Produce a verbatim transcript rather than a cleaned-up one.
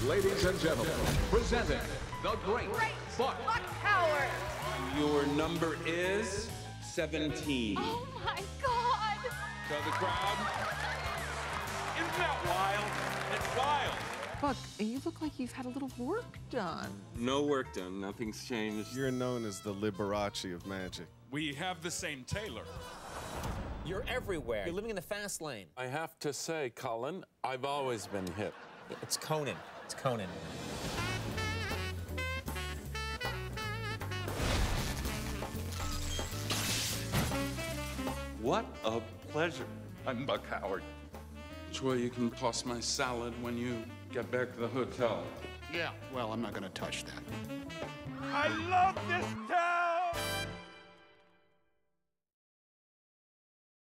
Ladies and gentlemen, presenting the great, Great Buck. Buck Howard. Your number is seventeen. Oh my God. So the crowd, isn't that wild? It's wild. Buck, you look like you've had a little work done. No work done. Nothing's changed. You're known as the Liberace of magic. We have the same tailor. You're everywhere. You're living in the fast lane. I have to say, Colin, I've always been hip. It's Conan. It's Conan. What a pleasure. I'm Buck Howard. Troy, you can toss my salad when you get back to the hotel. Yeah, well, I'm not gonna touch that. I love this town!